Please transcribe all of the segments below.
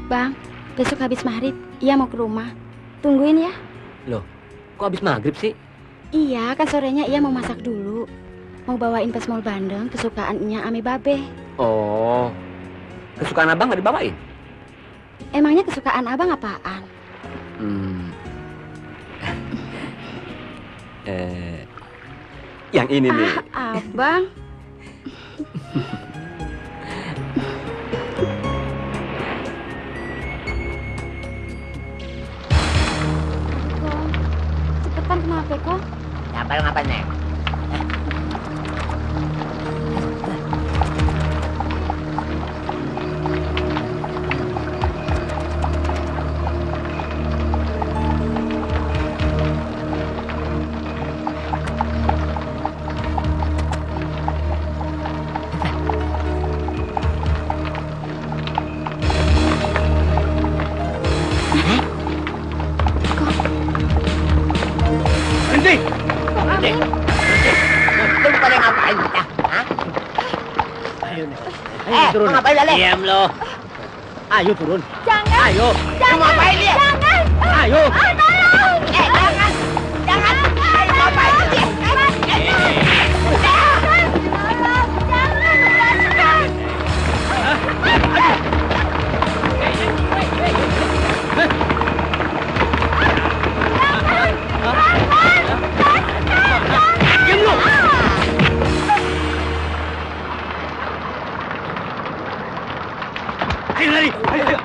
Bang, besok habis maghrib, ia mau ke rumah. Tungguin ya. Loh, kok habis maghrib sih? Iya, kan sorenya ia mau masak dulu. Mau bawain pesmol bandeng kesukaannya ame babe. Oh, kesukaan abang nggak dibawain? Emangnya kesukaan abang apaan? Yang ini nih. Abang. Cepetan kenapa kok? Ngapain, Neng? Turun. Ngapain lale? Diam lo. Ayo turun. Jangan. Ayo. Jangan. Ngapain dia? Jangan. Ayo. Tolong. Jangan. Jangan. Ayo, ngapain dia? Diam lo. Ayo lari. Ayo.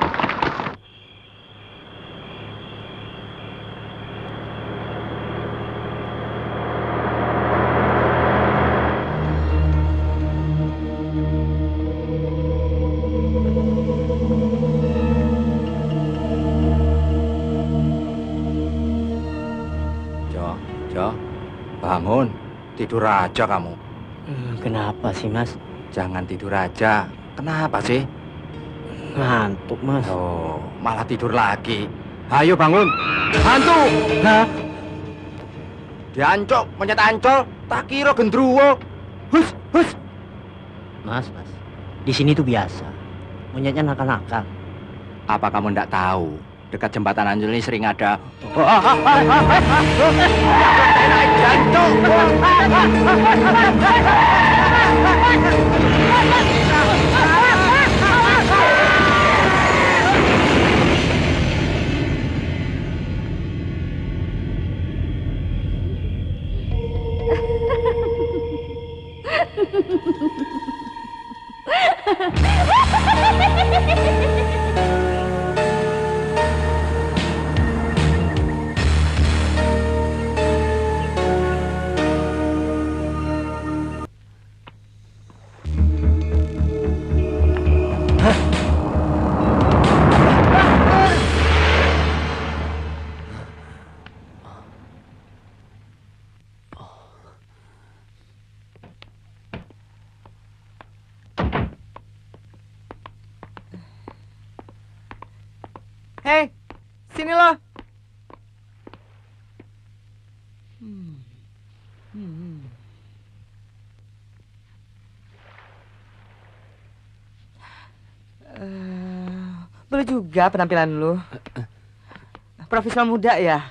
Jo, bangun. Tidur aja kamu. Kenapa sih, Mas? Jangan tidur aja. Kenapa sih? Ngantuk, Mas. Oh, malah tidur lagi. Ayo bangun. Hantu. Hah? Diancok, menyet ancol. Tak kira gendruwo. Hus, hus. Mas. Di sini tuh biasa. Monyetnya nakal-nakal. Apa kamu ndak tahu? Dekat jembatan Ancol ini sering ada. Jancok. Hei, sini lo. Boleh juga penampilan lu. Profesional muda ya?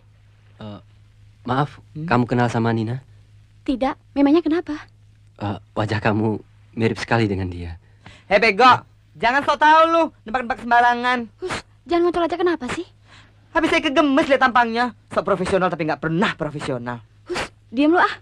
Maaf, kamu kenal sama Nina? Tidak, memangnya kenapa? Wajah kamu mirip sekali dengan dia. Hei bego, jangan sok tahu lu, nebak-nebak sembarangan. Jangan ngontol aja, kenapa sih? Habis saya kegemes lihat tampangnya. Sok profesional tapi nggak pernah profesional. Diam lu ah.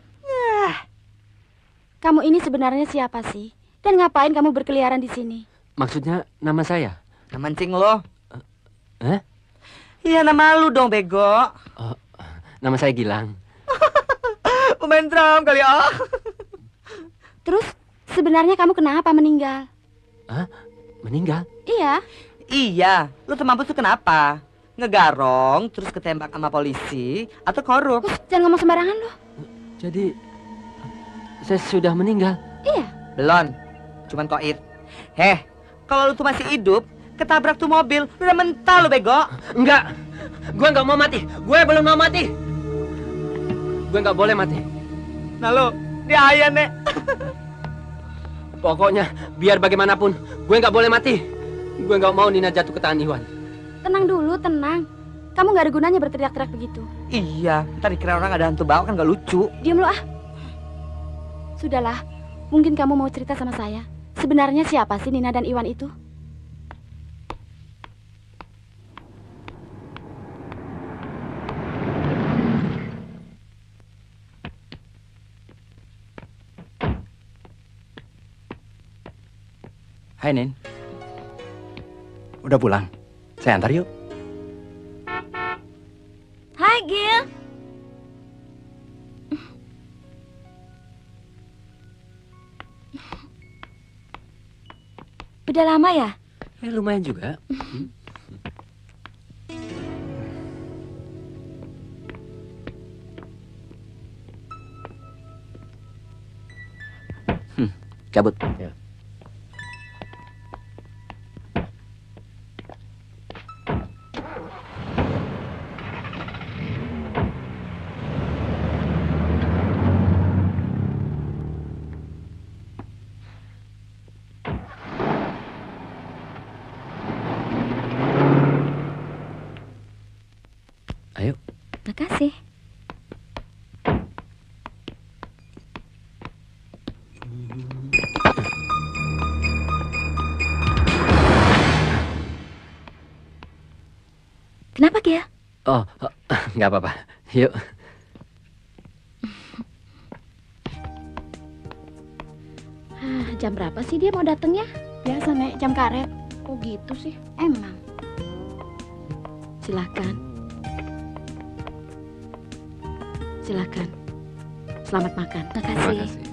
Kamu ini sebenarnya siapa sih? Dan ngapain kamu berkeliaran di sini? Maksudnya nama saya? Nama mancing lo. Eh? Iya nama lu dong bego. Nama saya Gilang. Pemain drum kali ya. Terus sebenarnya kamu kenapa meninggal? Hah? Meninggal? Iya. Iya, lu tuh mampus tuh kenapa? Ngegarong, terus ketembak sama polisi, atau korup? Jangan ngomong sembarangan lo. Jadi saya sudah meninggal? Iya. Belum, cuman koit. Heh, kalau lu tuh masih hidup, ketabrak tuh mobil, lu udah mental lu bego. Enggak, gue nggak mau mati. Gue belum mau mati. Gue nggak boleh mati. Nah lu, dia ayah nek. Pokoknya biar bagaimanapun gue nggak boleh mati. Gue nggak mau Nina jatuh ke tangan Iwan. Tenang dulu, tenang. Kamu nggak ada gunanya berteriak-teriak begitu. Iya, ntar dikira orang ada hantu bawa kan gak lucu. Diam lu ah. Sudahlah, mungkin kamu mau cerita sama saya. Sebenarnya siapa sih Nina dan Iwan itu? Hai Nin. Udah pulang? Saya antar yuk. Hai Gil. Udah lama ya? Lumayan juga. Cabut. Ya. Ayo. Makasih. Kenapa Gil? Oh, nggak apa-apa. Yuk. Jam berapa sih dia mau datangnya? Biasa Nek, jam karet. Oh gitu sih. Emang. Silakan. Silakan. Selamat makan. Makasih. Makasih.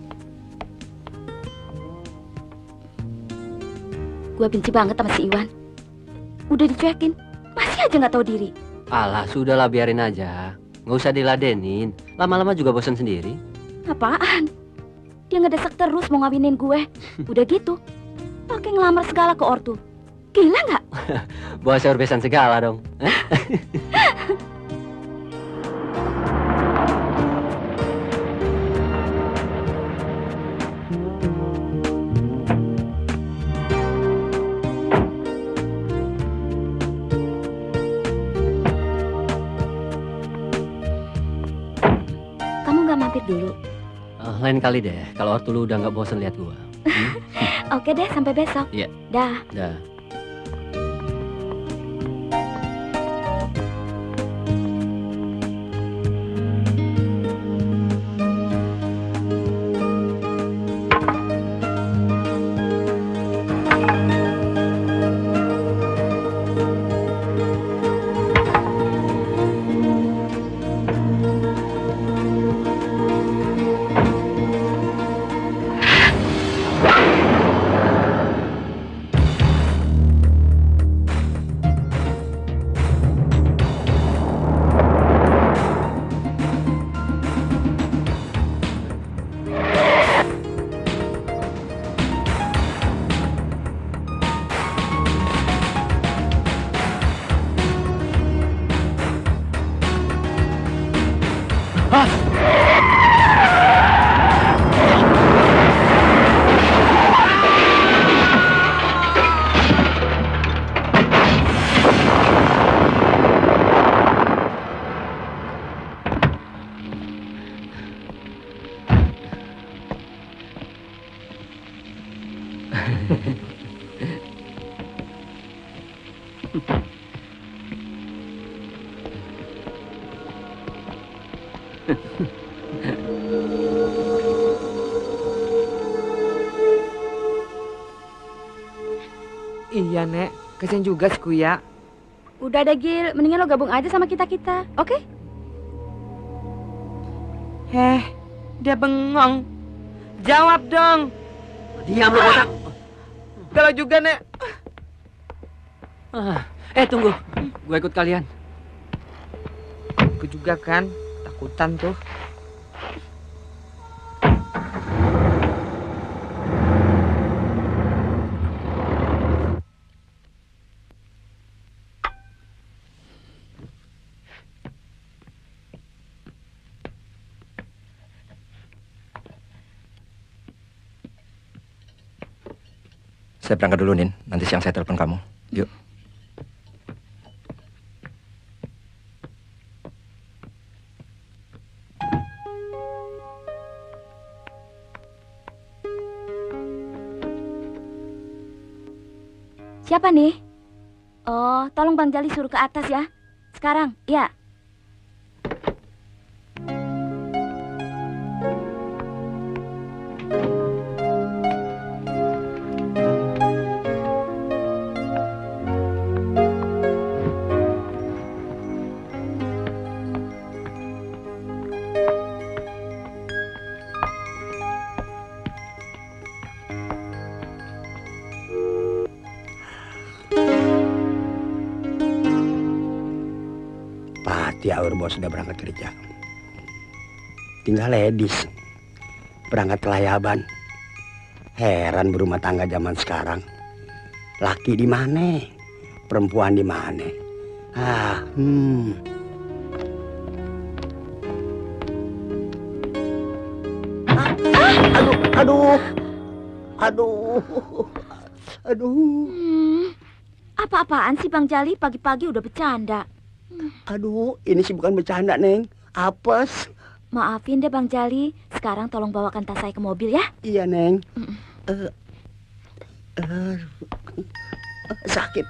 Gua benci banget sama si Iwan. Udah dicuekin, masih aja nggak tahu diri. Alah, sudahlah biarin aja. Nggak usah diladenin. Lama-lama juga bosan sendiri. Apaan? Dia ngedesak terus mau ngawinin gue. Udah gitu, pakai ngelamar segala ke ortu. Gila nggak? Bawa sayur besan segala dong. Kamu nggak mampir dulu? Lain kali deh, kalau ortu lu udah nggak bosan lihat gua. Oke deh, sampai besok. Iya. Dah. Dah. Iya Nek, kasian juga si Kuya. Udah ada Gil, mendingan lo gabung aja sama kita-kita, oke? Dia bengong. Jawab dong. Diam lu botak. Kalau juga Nek. Tunggu. Gua ikut kalian. Aku juga kan, takutan tuh. Saya berangkat dulu, Nin. Nanti siang saya telepon kamu. Yuk. Siapa nih? Oh, tolong Bang Jali suruh ke atas ya. Sekarang, ya. Aur bos sudah berangkat kerja. Tinggal Edis berangkat ke Layaban. Heran berumah tangga zaman sekarang. Laki di mana? Perempuan di mana? Aduh. Apa-apaan sih Bang Jali? Pagi-pagi udah bercanda. Aduh, ini sih bukan bercanda, Neng. Apes. Maafin deh Bang Jali. Sekarang tolong bawakan tas saya ke mobil ya. Iya, Neng. Sakit.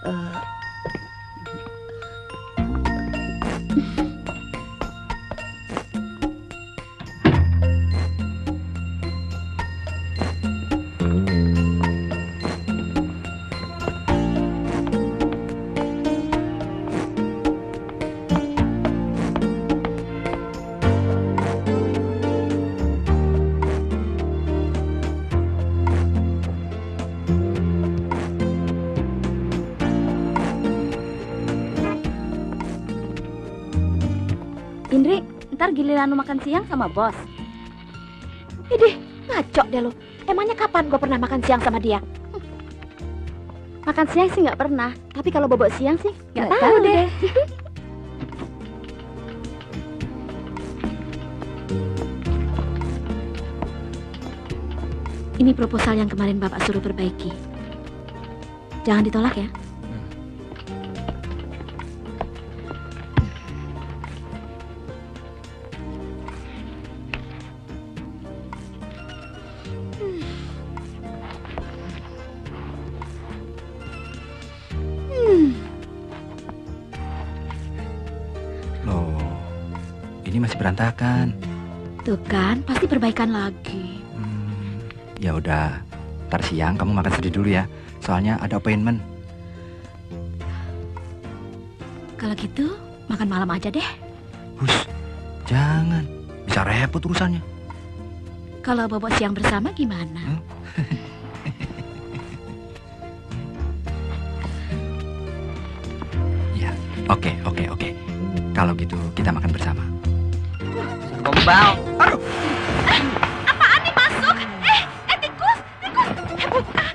Indri, ntar giliran lu makan siang sama bos. Idih, ngaco deh lu. Emangnya kapan gue pernah makan siang sama dia? Makan siang sih nggak pernah, tapi kalau bobok siang sih nggak tahu deh. Ini proposal yang kemarin Bapak suruh perbaiki. Jangan ditolak ya. Loh, ini masih berantakan. Tuh kan, pasti perbaikan lagi. Ya udah, ntar siang kamu makan sendiri dulu ya. Soalnya ada appointment. Kalau gitu, makan malam aja deh. Hus, jangan. Bisa repot urusannya. Kalau bobok siang bersama gimana? Ya, oke. Kalau gitu kita makan bersama. Gombal. Aduh. Apaan nih masuk? Tikus. Bukan.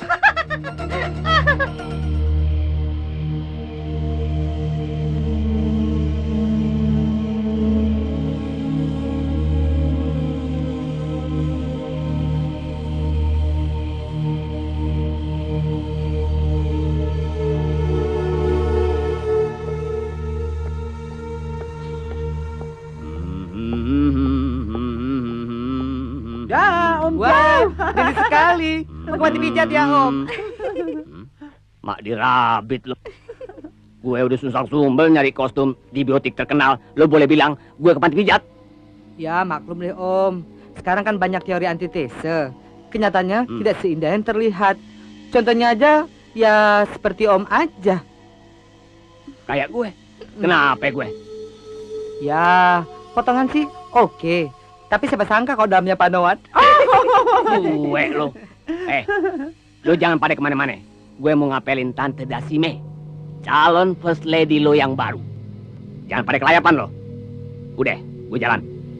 Ya, Om. Wow, ini sekali. Mau mati pijat ya, Om. Mak dirabit lo. Gue udah susah sumbel nyari kostum di biotik terkenal. Lo boleh bilang gue ke panti pijat? Ya, maklum deh, Om. Sekarang kan banyak teori antitese. Kenyataannya tidak seindah yang terlihat. Contohnya aja, ya seperti Om aja. Kayak gue. Kenapa gue? Ya, potongan sih oke. Tapi siapa sangka kalau dalamnya panoan. Gue lo. Lo jangan pada kemana-mana. Gue mau ngapelin Tante Dasime, calon first lady lo yang baru. Jangan pada kelayapan lo. Udah, gue jalan.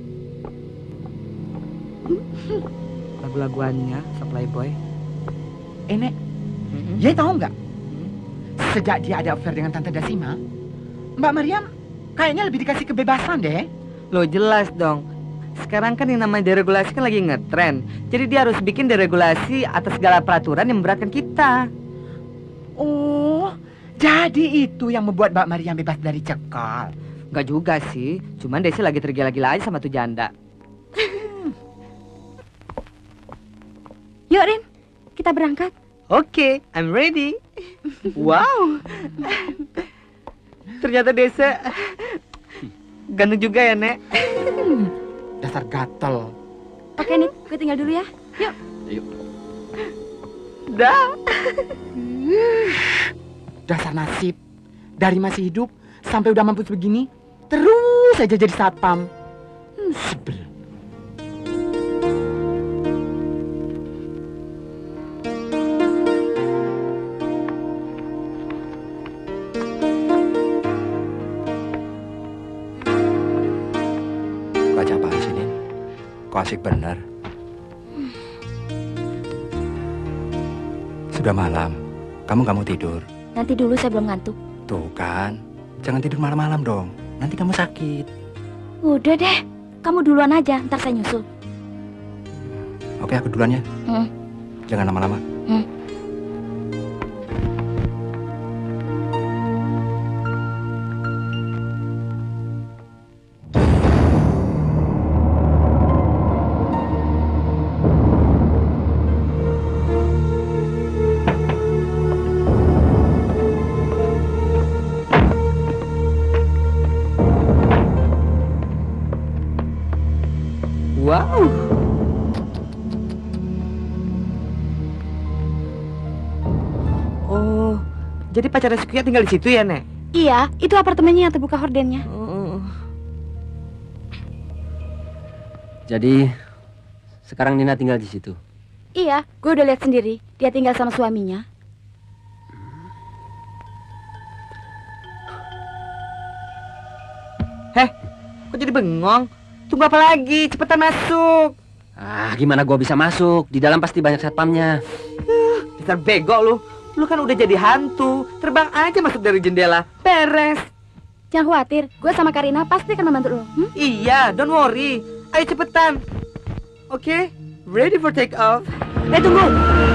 Lagu-laguannya, Supply Boy. Nek, Yai tahu nggak? Sejak dia ada affair dengan Tante Dasima, Mbak Mariam kayaknya lebih dikasih kebebasan deh. Lo jelas dong. Sekarang kan yang namanya deregulasi kan lagi ngetren. Jadi dia harus bikin deregulasi atas segala peraturan yang memberatkan kita. Oh, jadi itu yang membuat Mbak Mariam bebas dari cekal. Enggak juga sih, cuman Desi lagi tergila-gila aja sama tuh janda. Yuk, Rin. Kita berangkat. Oke, I'm ready. Wow. Ternyata Desa ganteng juga ya, Nek. Dasar gatel. Oke, nih, gue tinggal dulu ya. Yuk. Dah. Dasar nasib. Dari masih hidup sampai udah mampus begini, terus aja jadi satpam. Sebel. Baca apaan sih, Nin? Kok asik bener? Sudah malam. Kamu nggak mau tidur? Nanti dulu, saya belum ngantuk. Tuh kan, jangan tidur malam-malam dong. Nanti kamu sakit. Udah deh, kamu duluan aja, ntar saya nyusul. Oke, aku duluan ya. Jangan lama-lama. Wow. Oh, jadi pacar Sukiya tinggal di situ ya, Nek? Iya, itu apartemennya yang terbuka hordennya. Oh. Jadi sekarang Nina tinggal di situ. Iya, gue udah lihat sendiri. Dia tinggal sama suaminya. Heh, kok jadi bengong? Tunggu apa lagi? Cepetan masuk. Ah, gimana gua bisa masuk? Di dalam pasti banyak satpamnya. Dasar bego lu. Lu kan udah jadi hantu. Terbang aja masuk dari jendela. Beres. Jangan khawatir, gue sama Karina pasti akan membantu lo. Iya, don't worry. Ayo cepetan. Oke, ready for take off. Tunggu.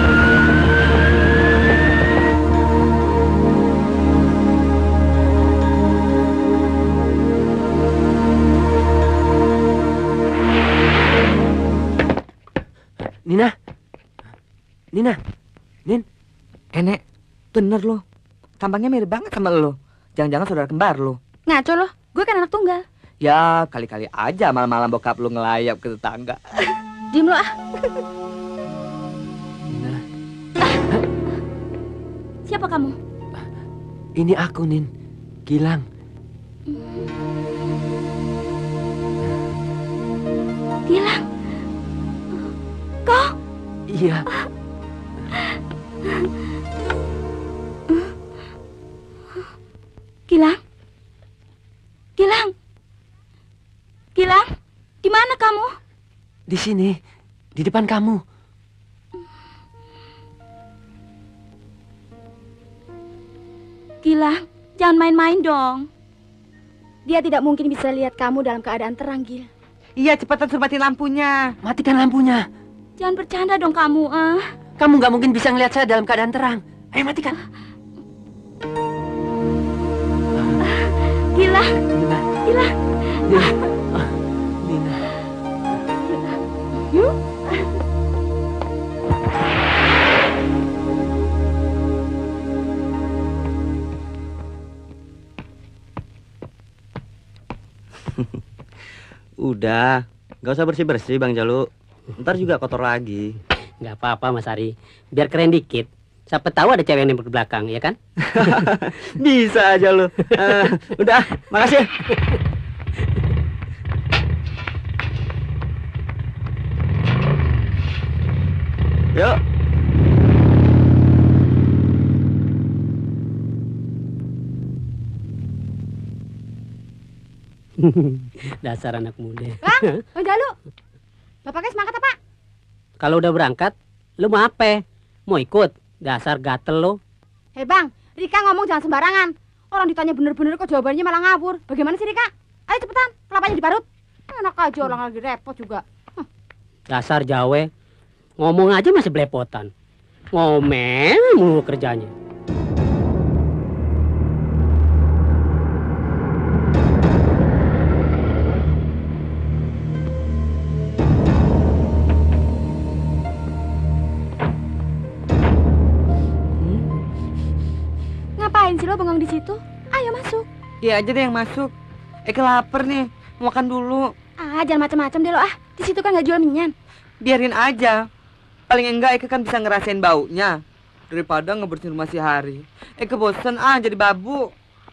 Nina, Nin. Nek, bener lo. Tampangnya mirip banget sama lo. Jangan-jangan saudara kembar lo. Ngaco lo, gue kan anak tunggal. Ya, kali-kali aja malam-malam bokap lu ngelayap ke tetangga. Diem lo ah. Nina. Siapa kamu? Ini aku, Nin. Gilang. Gilang. Kau? Iya. Gilang? Gilang? Gilang? Di mana kamu? Di sini, di depan kamu. Gilang, jangan main-main dong. Dia tidak mungkin bisa lihat kamu dalam keadaan terang, Gil. Iya, cepetan suruh matiin lampunya. Matikan lampunya. Jangan bercanda dong kamu, Kamu nggak mungkin bisa ngelihat saya dalam keadaan terang. Ayo matikan. Gilang, Nina. Gilang. Nina. Yuk. Udah, nggak usah bersih-bersih Bang Jalu. Ntar juga kotor lagi. Nggak apa-apa Mas Ari, biar keren dikit. Siapa tahu ada cewek yang di belakang, ya kan? Bisa aja lu. Udah, makasih. Yuk. Dasar anak muda. Bang, Jalu. Bapaknya semangat apa? Kalau udah berangkat, lu mau apa? Mau ikut? Dasar gatel lo. Hei bang, Rika ngomong jangan sembarangan. Orang ditanya bener-bener kok jawabannya malah ngawur. Bagaimana sih Rika? Ayo cepetan, kelapanya diparut. Enak aja orang lagi repot juga. Dasar Jawa. Ngomong aja masih belepotan. Ngomel mulu kerjanya. Ngapain sih lo bengong di situ? Ayo masuk. Iya aja deh yang masuk. Eke lapar nih, mau makan dulu. Ah, jangan macam-macam deh lo ah. Di situ kan nggak jual minyan. Biarin aja. Paling enggak Eke kan bisa ngerasain baunya daripada ngebersihin rumah si Hari. Eke bosen jadi babu.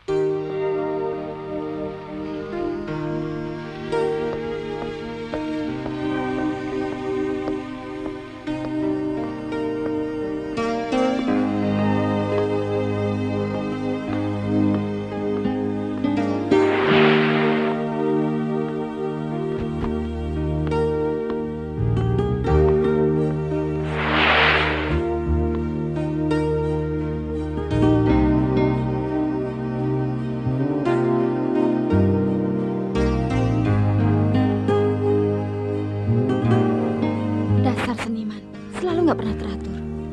Nggak pernah teratur.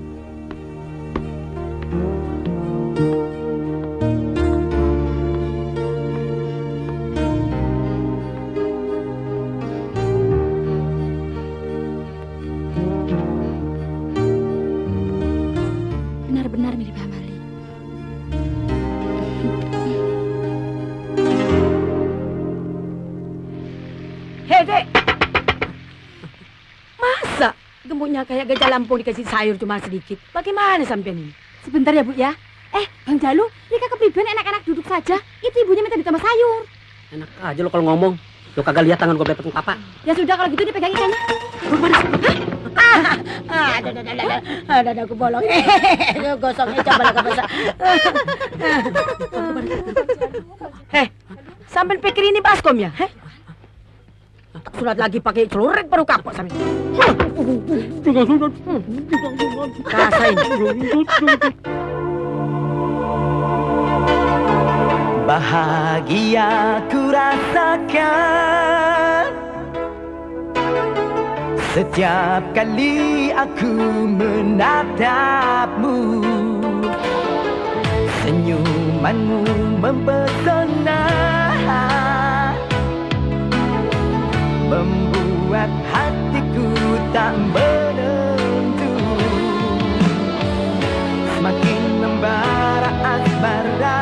Benar-benar mirip Hamali. Hei, Dek. Masa? Gemuknya kayak gajah Lampung dikasih sayur cuma sedikit. Bagaimana sampean ini? Sebentar ya, Bu ya. Bang Jalu, Rika kepriben enak-enak duduk saja. Itu ibunya minta ditambah sayur. Enak aja lo kalau ngomong. Lo kagak lihat tangan gue belepet papa. Ya sudah kalau gitu dipegang ikannya. Ada aku bolong. Gosongnya coba lah basah. Sampai pikir ini baskom ya? Surat lagi pakai celurit baru kapok sampai. Rasain. Bahagia ku rasakan setiap kali aku menatapmu. Senyumanmu mempesona, membuat hatiku tak menentu. Semakin membara asmara,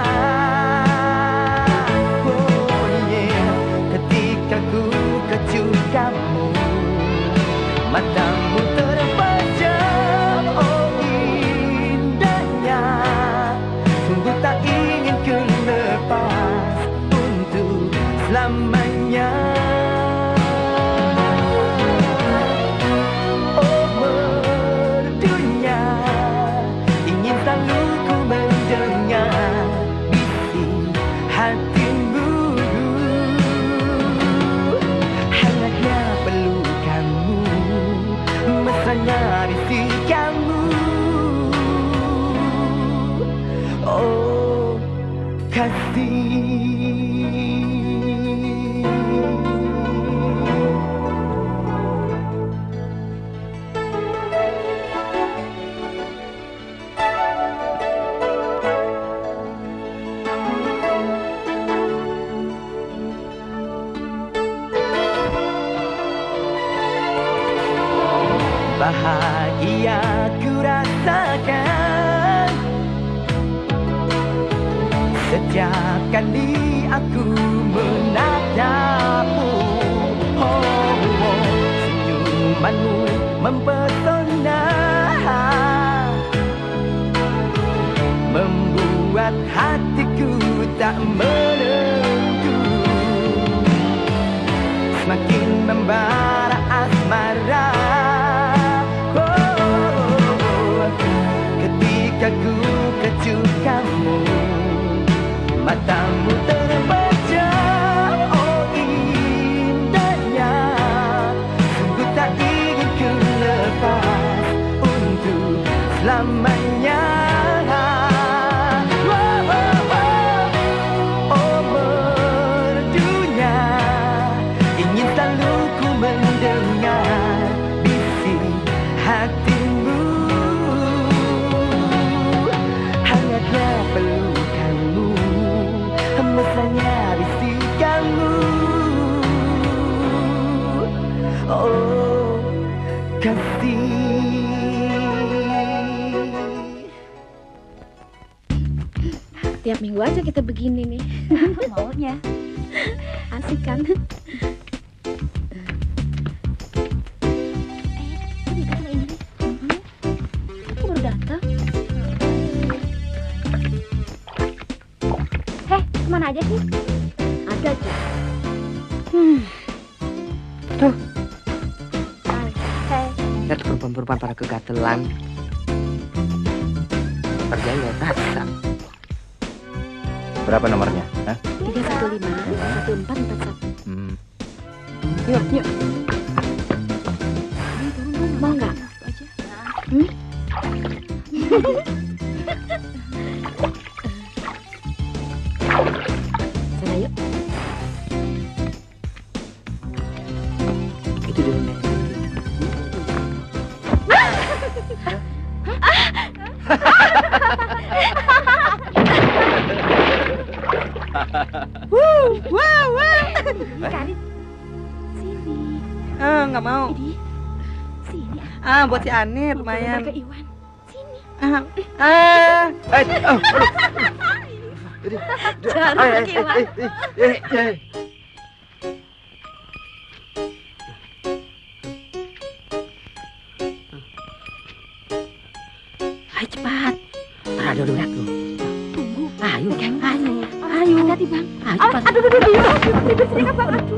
oh yeah, ketika ku kecup kamu, matamu terpejam, oh indahnya. Sungguh tak ingin ku lepas untuk selamanya. Oh kasih. Bahagia ku rasakan setiap kali aku menatapmu. Oh, oh, senyumanmu mempesona, membuat hatiku tak menentu. Semakin membara asmara, ku kecup kamu, matamu terpejam, oh indahnya. Sungguh tak ingin ku lepas untuk selamanya. Oh, oh, oh, oh merdunya, ingin Tiap minggu aja kita begini nih. Maunya. Asik kan? Ini kan ini. Aku baru datang. Heh, kemana aja sih? Ada aja. Tuh. Heh. Lihat perempuan-perempuan para kegatelan. Kerjaan ya rasa. Berapa nomornya? Hah? 315 1441. Yuk, yuk. Mau nggak? Sana yuk. Itu dulu nih. Karin. Sini. Nggak mau. Ini. Sini. Buat si Anit lumayan. Ke Iwan. Sini. Jangan ke Iwan. Ayo cepat. Ada lihat lo. Tunggu. Ayo, Ayo. Hati-hati bang. Ayo cepat. Aduh. Bibir sini kan bang. Aduh.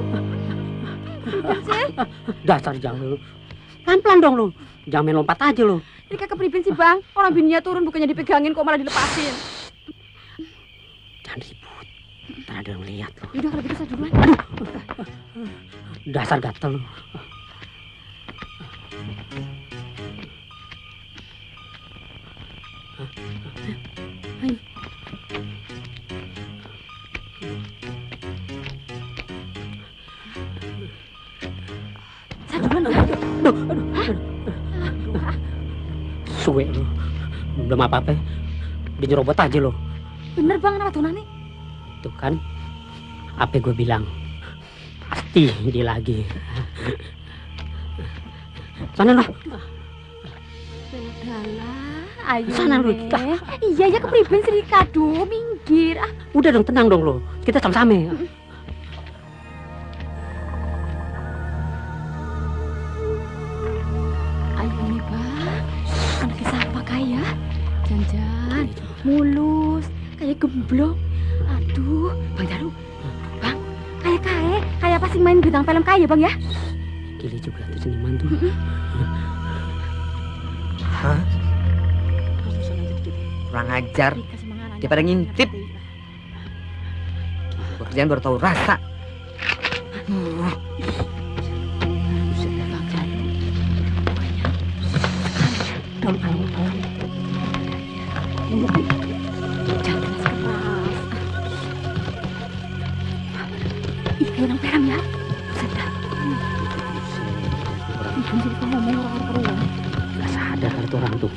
Dasar jangan lu. Pelan-pelan dong lu. Jangan main lompat aja lu. Ini kakak pripin sih bang. Orang bininya turun bukannya dipegangin kok malah dilepasin. Jangan ribut. Ntar ada yang lihat lu. Yaudah kalau gitu saya duluan. Dasar gatel lu. Ayo. Saya duluan bang. Aduh. Suwe lu. Belum apa-apa. Dia nyerobot aja lu. Bener bang, nama tunani. Tuh kan. Apa gue bilang. Pasti dia lagi. Sana lu. Ayo. Sana lu. Iya ya kepribadian sih kado, minggir. Udah dong, tenang dong lu. Kita sama-sama. Ayo nih bang. Anaknya siapa kaya? Jangan. Mulus. Kayak gemblong. Aduh, Bang Daru. Bang, kayak pas main bintang film kaya bang ya? Gila juga tuh seniman tuh. Hah? Kurang ajar. Dia pada ngintip. Pekerjaan baru tahu rasa. Ih, kayak orang perang ya. Sedap. Ibu jadi kau ngomong orang-orang. Gak sadar kali tuh orang tuh.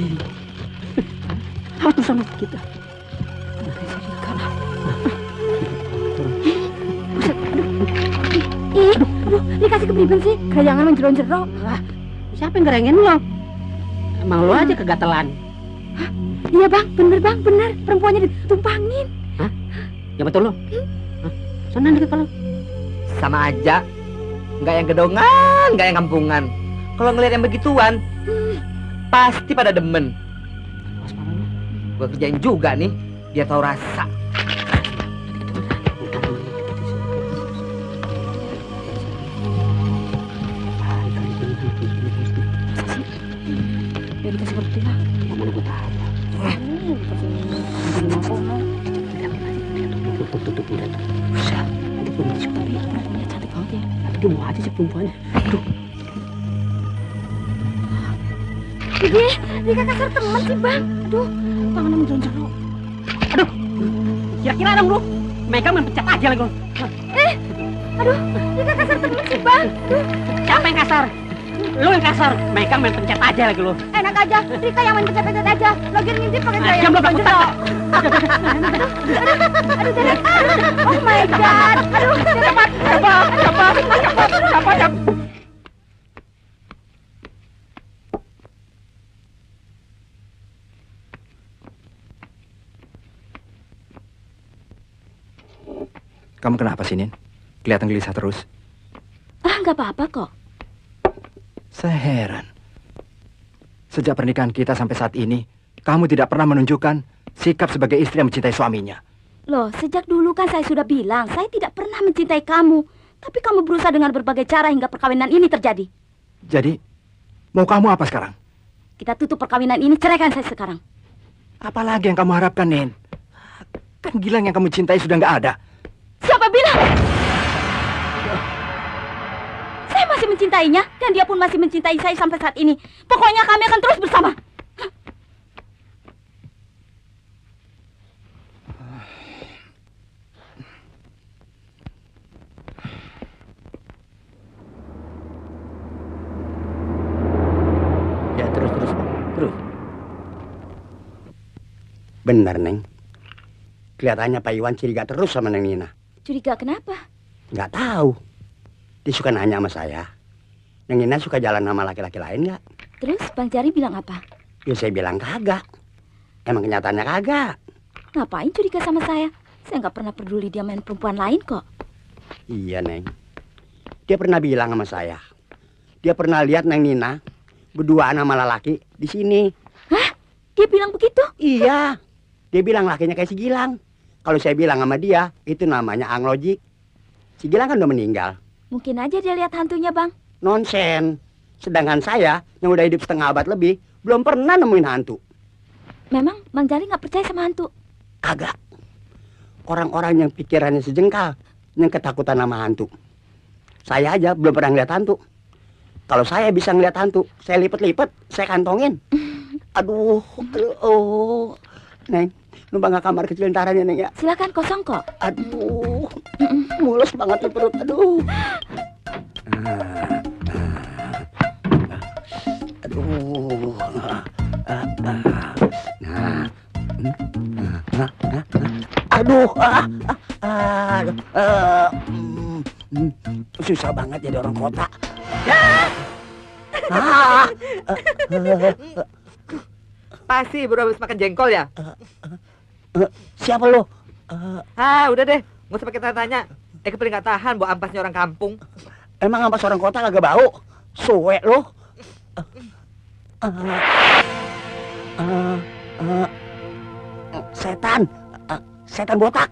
Harus bersama kita. Aduh, dikasih kepribadian sih. Gerayangan menjero-jero. Siapa yang gerengin lo? Emang lo aja kegatelan. Iya bang, bener. Perempuannya ditumpangin. Hah? Ya betul lo. Sana dikit kalau. Sama aja. Nggak yang gedongan, nggak yang kampungan. Kalau ngeliat yang begituan, pasti pada demen. Gue kerjain juga nih, biar tahu rasa. Ya dikasih seperti lah. Yang mana gue tahu. Tutup udah tuh. Bisa. Ada perempuan sekali. Perempuannya cantik banget ya. Tapi dia mau aja sih perempuannya. Aduh. Ih, Rika kasar teman sih bang. Aduh, tangannya menjero-jero. Aduh. Kira-kira dong lu. Mereka main pecat aja lagi lu. Aduh, Rika kasar teman sih bang. Aduh. Siapa yang kasar? Lu yang kasar. Mereka main pencet aja lagi lu. Enak aja, Rika yang main pencet-pencet aja. Lagian ngintip pakai gaya. Diam lu gak putar. Aduh, Derek. Oh my god. Aduh, Derek. Apa? Kamu kenapa sih, Nin? Kelihatan gelisah terus. Nggak apa-apa kok. Saya heran. Sejak pernikahan kita sampai saat ini, kamu tidak pernah menunjukkan sikap sebagai istri yang mencintai suaminya. Loh, sejak dulu kan saya sudah bilang, saya tidak pernah mencintai kamu. Tapi kamu berusaha dengan berbagai cara hingga perkawinan ini terjadi. Jadi, mau kamu apa sekarang? Kita tutup perkawinan ini, ceraikan saya sekarang. Apalagi yang kamu harapkan, Nin? Kan Gilang yang kamu cintai sudah nggak ada. Siapa bilang? Saya masih mencintainya, dan dia pun masih mencintai saya sampai saat ini. Pokoknya kami akan terus bersama. Ya, terus. Benar, Neng. Kelihatannya Pak Iwan curiga terus sama Neng Nina. Curiga kenapa? Nggak tahu. Dia suka nanya sama saya. Neng Nina suka jalan sama laki-laki lain nggak? Terus Bang Jari bilang apa? Ya saya bilang kagak. Emang kenyataannya kagak. Ngapain curiga sama saya? Saya nggak pernah peduli dia main perempuan lain kok. Iya, Neng. Dia pernah bilang sama saya. Dia pernah lihat Neng Nina berduaan sama lelaki di sini. Hah? Dia bilang begitu? Iya. Dia bilang lakinya kayak si Gilang. Kalau saya bilang sama dia, itu namanya anglojik. Si Gilang kan udah meninggal. Mungkin aja dia lihat hantunya, Bang. Nonsen. Sedangkan saya, yang udah hidup setengah abad lebih, belum pernah nemuin hantu. Memang Bang Jali nggak percaya sama hantu? Kagak. Orang-orang yang pikirannya sejengkal, yang ketakutan sama hantu. Saya aja belum pernah ngeliat hantu. Kalau saya bisa ngeliat hantu, saya lipet-lipet, saya kantongin. Aduh. Neng, numpang ke kamar kecil ntaran ya, Neng ya. Silakan, kosong kok. Aduh, mulus banget di perut, aduh. Aduh. Aduh. Susah banget jadi orang kota. Pasti baru habis makan jengkol ya? Siapa lo? Udah deh, nggak usah pakai tanya-tanya. Paling nggak tahan bawa ampasnya orang kampung. Emang ampas orang kota kagak bau? Suwe lo. Setan botak.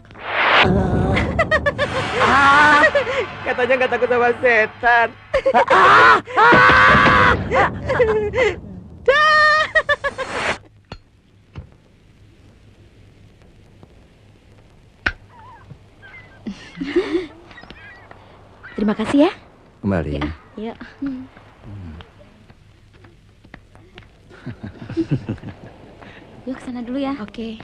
Katanya nggak takut sama setan. Terima kasih ya. Kembali. Yuk. Yuk kesana dulu ya. Oke.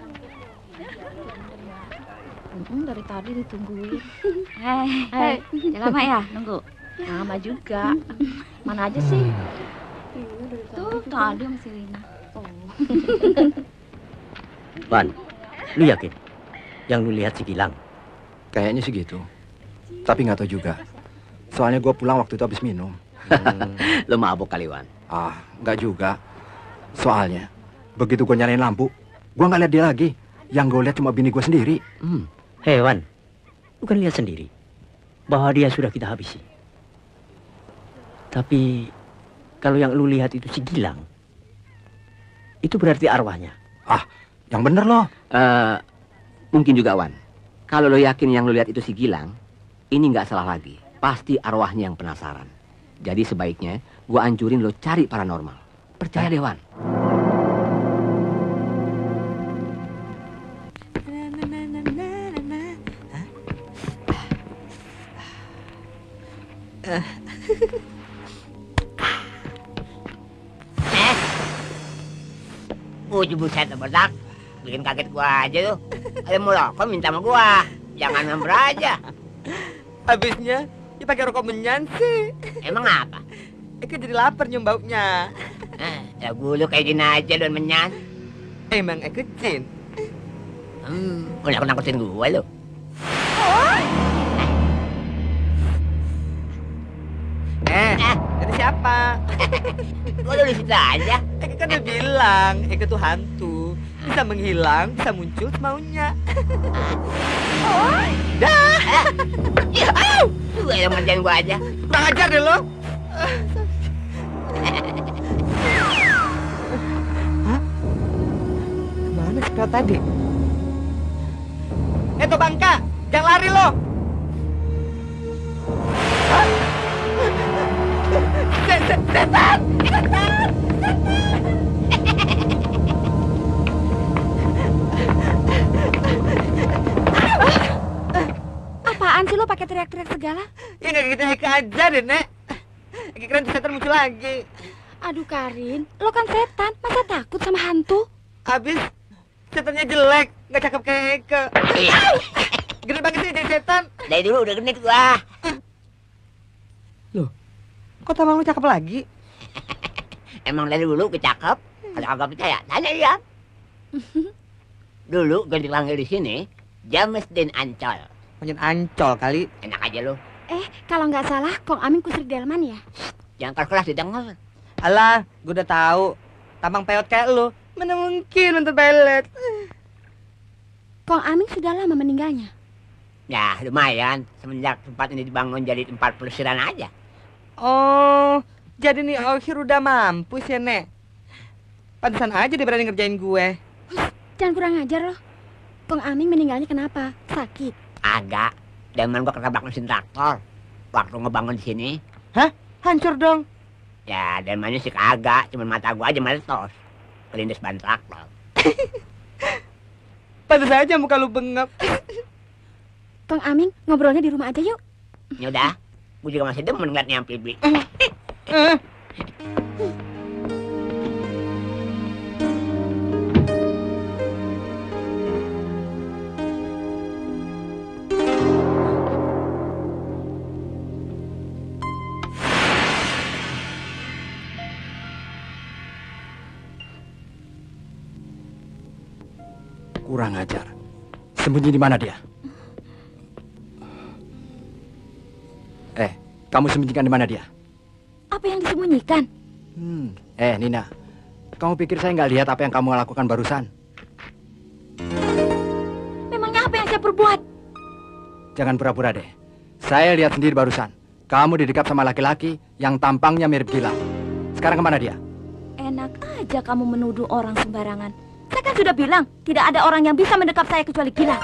Dari tadi ditungguin. Hei, jangan lama ya nunggu. Lama juga. Mana aja sih? Tuh tadi masih Rina. Wan, lu yakin? Yang lu lihat si Gilang? Kayaknya sih gitu. Tapi nggak tahu juga. Soalnya gue pulang waktu itu habis minum. Lo mabuk kali, Wan? Nggak juga. Soalnya, begitu gue nyalain lampu, gue nggak lihat dia lagi. Yang gue lihat cuma bini gue sendiri. Hewan, lu kan lihat sendiri bahwa dia sudah kita habisi. Tapi kalau yang lu lihat itu si Gilang, itu berarti arwahnya. Yang bener loh. Mungkin juga, Wan. Kalau lo yakin yang lo lihat itu si Gilang, ini nggak salah lagi. Pasti arwahnya yang penasaran. Jadi sebaiknya gua anjurin lo cari paranormal. Percaya deh, Wan. Buset bedak, bikin kaget gua aja tuh. Ada mau rokok minta sama gua, jangan ngamber aja. Habisnya dipakai rokok menyan sih. Emang apa? Kan jadi lapar nyium baunya. Ya lu kayak gini aja don menyan. Emang kecil. Udah nakutin gua lu. Itu siapa? Gua udah di situ aja. Kan udah bilang, tuh hantu. Bisa menghilang, bisa muncul semaunya. Dah. Lu yang ngerjain gua aja. Kurang ajar deh lo. Hah? Kemana sepeda tadi? Tuh Bangka, jangan lari lo. Hah? Setan! Apaan sih lo pakai teriak-teriak segala? Ya nggak gitu aja deh, Nek. Kira-kira setan muncul lagi. Aduh Karin, lo kan setan, masa takut sama hantu? Habis setannya jelek, nggak cakep kayak Eke. Gede banget sih jadi setan. Dari dulu udah genit gua. Loh, kok tamang lu cakep lagi? Emang dari dulu gue cakep. Kalau agak percaya, tanya dia. Dulu gue dipanggil di sini, James Dean Ancol. Macam Ancol kali. Enak aja lo. Kalau nggak salah, Kong Amin kusir delman ya? Jangan keras didengar. Alah, gue udah tahu. Tamang peot kayak lu, mana mungkin untuk pelet. Kong Amin sudah lama meninggalnya. Ya, lumayan. Semenjak tempat ini dibangun jadi tempat pelesiran aja. Oh, jadi nih Okhir udah mampus ya, Nek? Pantesan aja dia berani ngerjain gue. Jangan kurang ajar loh. Kong Amin meninggalnya kenapa? Sakit? Agak. Delman gua ketabrak mesin traktor waktu ngebangun di sini. Hah? Hancur dong? Ya, delmannya sih kagak. Cuman mata gua aja meletos. Kelindes ban traktor. Pantes aja muka lu bengap. Kong Amin, ngobrolnya di rumah aja yuk. Yaudah, gua juga masih demen ngeliatnya yang Pibi. Kurang ajar. Sembunyi di mana dia? Kamu sembunyikan di mana dia? Apa yang disembunyikan? Nina. Kamu pikir saya nggak lihat apa yang kamu lakukan barusan? Memangnya apa yang saya perbuat? Jangan pura-pura deh. Saya lihat sendiri barusan. Kamu didekap sama laki-laki yang tampangnya mirip gila. Sekarang kemana dia? Enak aja kamu menuduh orang sembarangan. Saya kan sudah bilang, tidak ada orang yang bisa mendekap saya kecuali gila.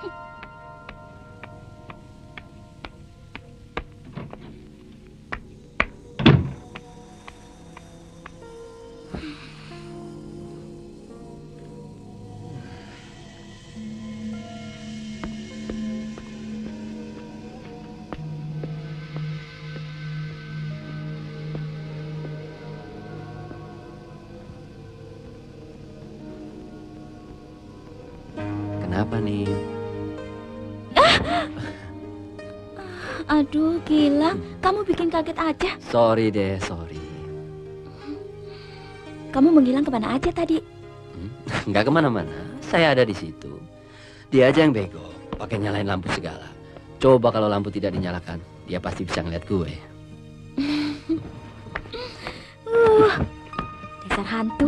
Kenapa nih? Aduh, gila. Kamu bikin kaget aja. Sorry deh, sorry. Kamu menghilang kemana aja tadi? Nggak kemana-mana. Saya ada di situ. Dia aja yang bego. Pakai nyalain lampu segala. Coba kalau lampu tidak dinyalakan, dia pasti bisa ngeliat gue. Dasar hantu.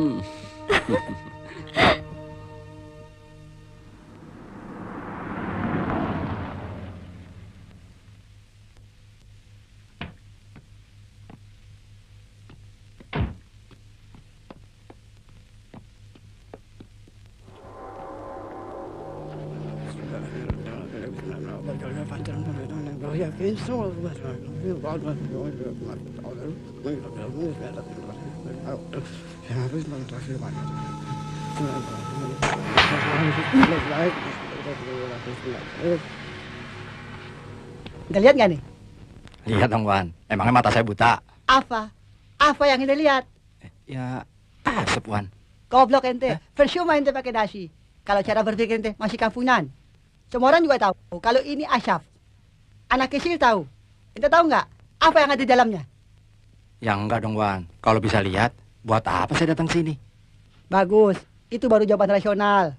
Ente lihat nggak nih? Lihat dong, Wan. Emangnya mata saya buta? Apa? Apa yang ente lihat? Ya, asap, Wan. Goblok ente. Percuma ente pakai dasi. Kalau cara berpikir ente masih kampungan. Semua orang juga tahu kalau ini asap. Anak kecil tahu. Ente tahu nggak apa yang ada di dalamnya? Ya enggak dong, Wan. Kalau bisa lihat, buat apa saya datang sini? Bagus. Itu baru jawaban rasional.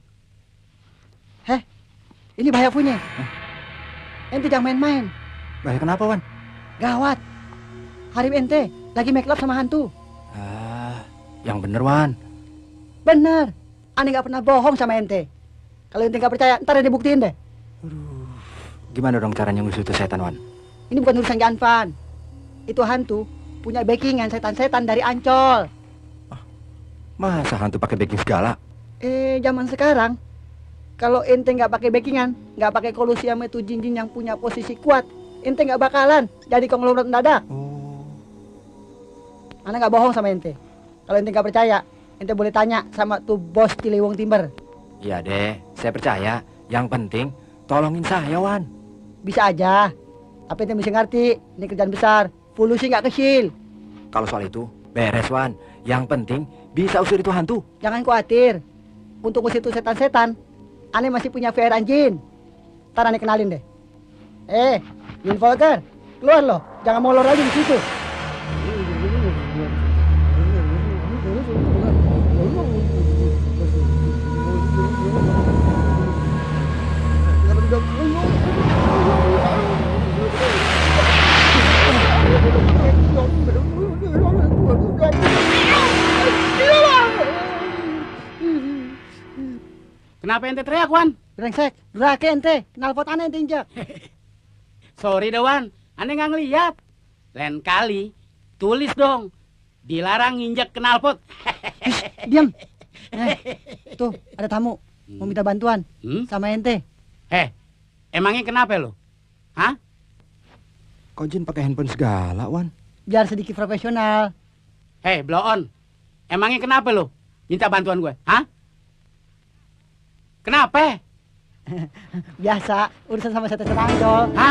Ini bahaya punya. Ente jangan main-main. Bahaya kenapa, Wan? Gawat. Harim ente lagi make love sama hantu. Yang bener, Wan. Bener. Ane nggak pernah bohong sama ente. Kalau ente nggak percaya, ntar ente buktiin deh. Gimana dong caranya ngusir itu setan, Wan? Ini bukan urusan Janvan. Itu hantu punya backingan setan-setan dari Ancol. Masa hantu pakai backing segala? Zaman sekarang, kalau ente nggak pakai backingan, nggak pakai kolusi sama itu jin-jin yang punya posisi kuat, ente nggak bakalan jadi konglomerat mendadak. Ana nggak bohong sama ente. Kalau ente nggak percaya, ente boleh tanya sama tuh bos Ciliwung Timber. Iya deh, saya percaya. Yang penting tolongin saya, Wan. Bisa aja. Tapi ente mesti ngerti, ini kerjaan besar. Polusi nggak kecil. Kalau soal itu, beres, Wan. Yang penting bisa usir itu hantu. Jangan khawatir. Untuk usir itu setan-setan, Ane masih punya VR anjing. Ntar Ane kenalin deh. Jin Volker, keluar loh. Jangan molor aja di situ. Kenapa ente teriak, Wan? Brengsek, durake ente. Knalpot Ane ente injak. Sorry dah, Wan. Ane nggak ngeliat. Lain kali, tulis dong. Dilarang nginjak knalpot. Diam. Tuh, ada tamu. Mau minta bantuan. Sama ente. Emangnya kenapa lo? Hah? Kok Jin pakai handphone segala, Wan? Biar sedikit profesional. Blow on. Emangnya kenapa lo? Minta bantuan gue, hah? Kenapa? Biasa, urusan sama setan Ancol. Hah?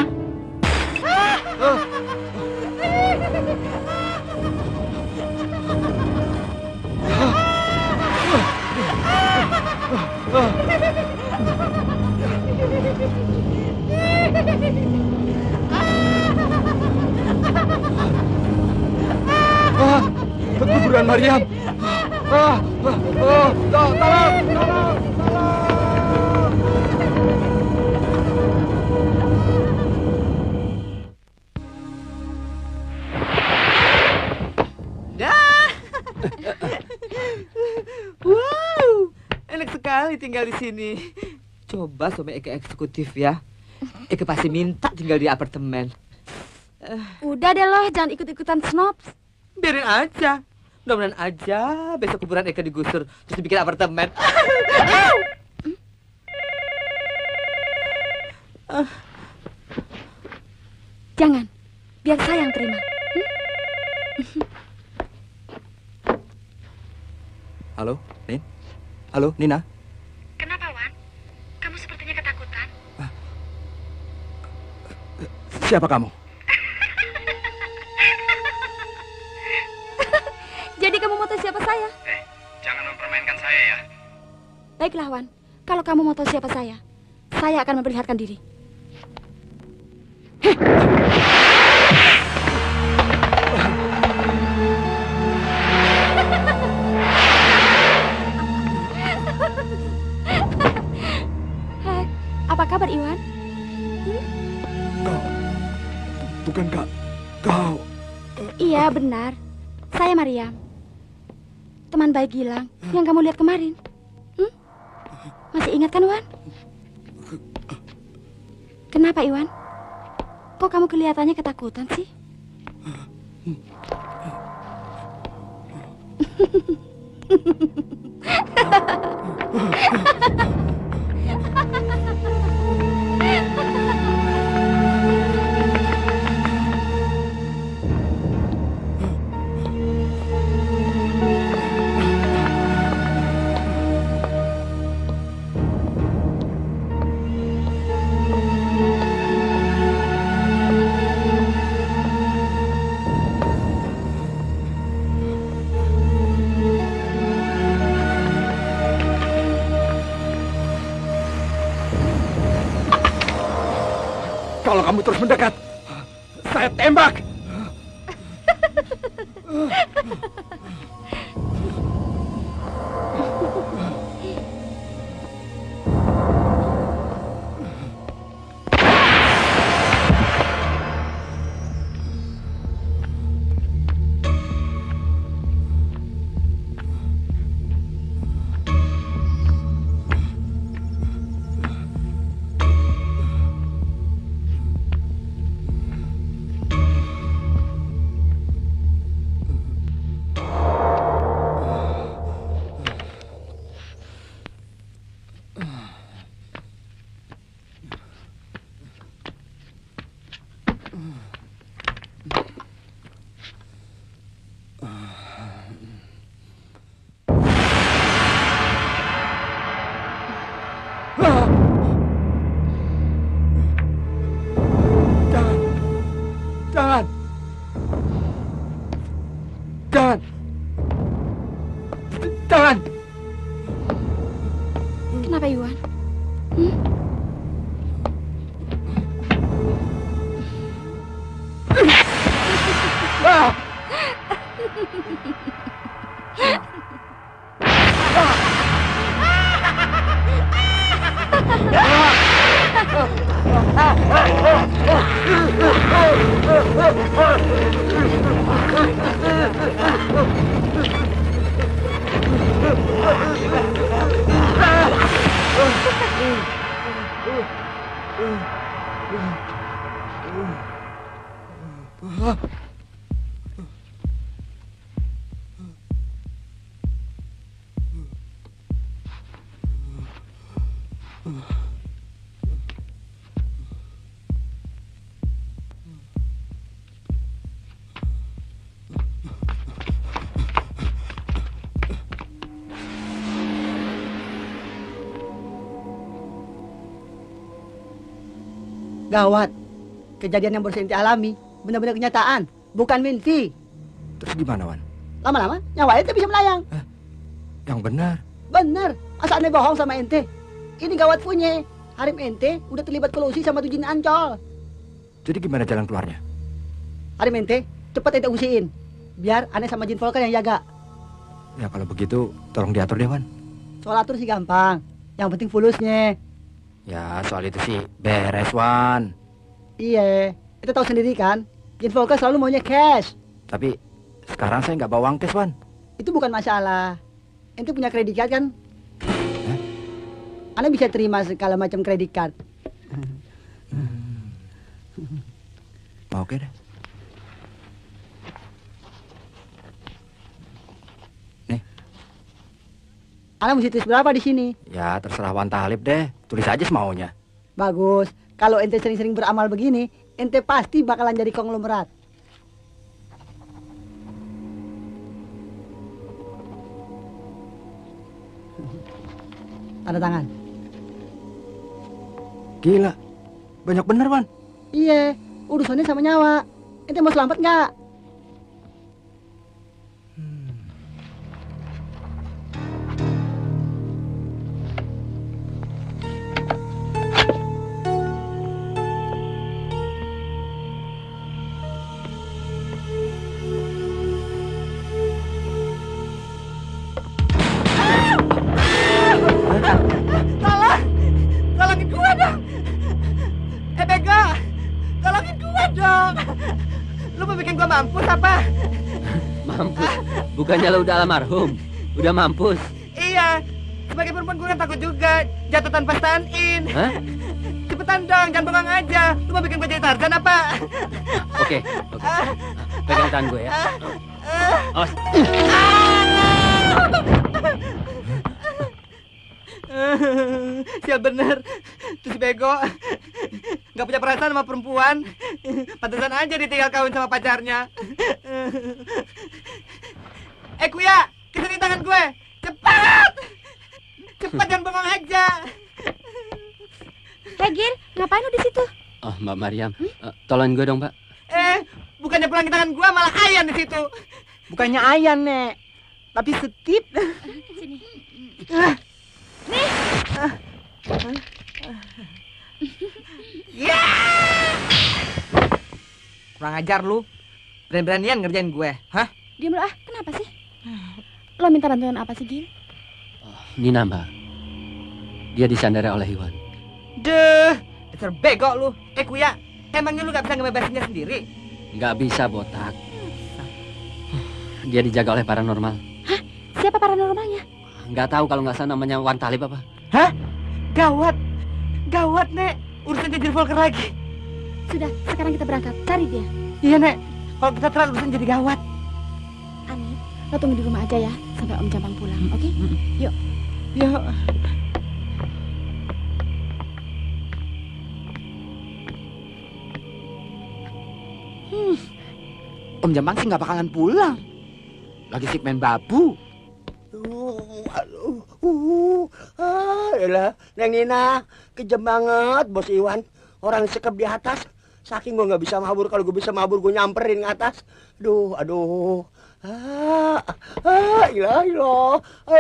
Kuburan Maryam. Tolong. Wow, enak sekali tinggal di sini. Coba sama Eke eksekutif ya. Eke pasti minta tinggal di apartemen. Udah deh loh, jangan ikut-ikutan snobs. Biarin aja. Mudah-mudahan aja besok kuburan Eke digusur terus dibikin apartemen. Jangan, biar saya yang terima. Halo, Nin? Halo, Nina? Kenapa, Wan? Kamu sepertinya ketakutan. Siapa kamu? Jadi kamu mau tahu siapa saya? Jangan mempermainkan saya ya. Baiklah, Wan. Kalau kamu mau tahu siapa saya akan memperlihatkan diri. Apa kabar, Iwan? Bukankah kau? Iya, benar. Saya Maryam. Teman baik Gilang yang kamu lihat kemarin. Masih ingat kan, Wan? Kenapa, Iwan? Kok kamu kelihatannya ketakutan sih? Kalau kamu terus mendekat, saya tembak. Jangan. Jangan. Jangan. Kenapa Iwan? Gawat. Kejadian yang baru ente alami benar-benar kenyataan, bukan mimpi. Terus gimana, Wan? Lama-lama nyawa ente bisa melayang. Yang benar. Bener. Masa ente bohong sama ente? Ini gawat punya. Harim ente udah terlibat kolusi sama tuh jin Ancol. Jadi gimana jalan keluarnya? Harim ente, cepet ente usiin. Biar aneh sama jin Volker yang jaga. Ya kalau begitu tolong diatur deh, Wan. Soal atur sih gampang. Yang penting fulusnya. Ya soal itu sih beres, Wan. Iya, itu tahu sendiri kan. Jin Volker selalu maunya cash. Tapi sekarang saya nggak bawa uang cash, Wan. Itu bukan masalah. Ente punya kredit card kan? Anda bisa terima segala macam kredit card. Oke deh. Nih. Anda mesti tulis berapa di sini? Ya terserah Wan Talib deh. Tulis aja semaunya. Bagus. Kalau ente sering-sering beramal begini, ente pasti bakalan jadi konglomerat. Tanda tangan. Gila. Banyak bener, Wan. Iya, urusannya sama nyawa. Ente mau selamat nggak? Tolongin gua dong. Bego, tolongin gua dong. Lu mau bikin gua mampus apa? Mampus? Bukannya lo udah almarhum? Udah mampus? Iya, sebagai perempuan gua kan takut juga jatuh tanpa stand-in. Hah? Cepetan dong, jangan bengong aja. Lu mau bikin gua jadi Tarzan apa? Oke. Pegang tangan gue ya. Awas. Siap bener. Tuh si bego nggak punya perasaan sama perempuan. Pantesan aja ditinggal kawin sama pacarnya. Kuya, kesini tangan gue. Cepat. Cepat, jangan bengong aja. Gil, ngapain lu di situ? Oh, Mbak Mariam, tolongin gue dong, Mbak. Bukannya pulangin tangan gue, malah Ayan di situ. Bukannya Ayan, Nek. Tapi Setip. Sini. Nih. Ya. Kurang ajar lu. Berani-beranian ngerjain gue, hah? Diam lu kenapa sih? Lo minta bantuan apa sih, Gil? Nina, Mbak. Dia disandera oleh Iwan. Deh, dasar bego lu. Kuya, emangnya lu gak bisa ngebebasinnya sendiri? Nggak bisa, botak. Dia dijaga oleh paranormal. Hah? Siapa paranormalnya? Nggak tahu, kalau nggak salah namanya Wan Talib apa. Hah? Gawat. Gawat, Nek. Urusan jadi Volker lagi. Sudah, sekarang kita berangkat. Cari dia. Iya, Nek. Kalau kita telat urusan jadi gawat. Ani, lo tunggu di rumah aja ya. Sampai Om Jambang pulang, oke? Yuk. Yuk. Om Jambang sih nggak bakalan pulang. Lagi sik main babu. Elah, Neng Nina, kejam banget Bos Iwan. Orang sekep di atas. Saking gue nggak bisa mabur, kalau gue bisa mabur gue nyamperin ke atas. Aduh. Ilah.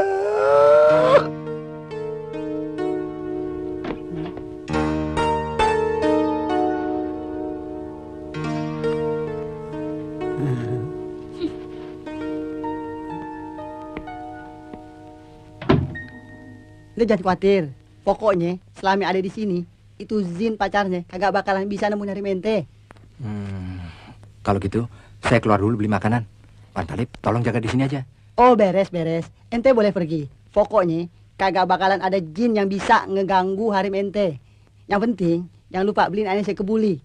Lo jangan khawatir. Pokoknya selama ada di sini, itu Zin pacarnya kagak bakalan bisa nemu nyari mente. Kalau gitu, saya keluar dulu beli makanan. Wan Talib, tolong jaga di sini aja. Oh, beres. Ente boleh pergi. Pokoknya kagak bakalan ada jin yang bisa ngeganggu harim ente. Yang penting jangan lupa beliin aneh saya kebuli.